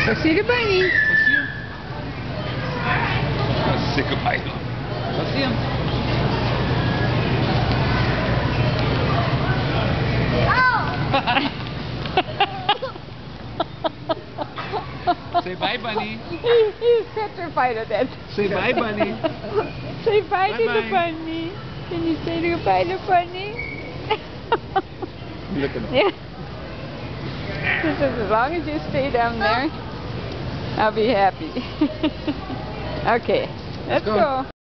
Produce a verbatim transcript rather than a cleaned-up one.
Go see the bunny. Go see him. Say goodbye. Go see him. Say bye, bunny. He, he's petrified of that. Say bye, bunny. Say bye, Bye to bye. the bunny. Can you say goodbye to bunny? Look at him. Yeah. He says, as long as you stay down there, I'll be happy. Okay, let's, Let's go. go.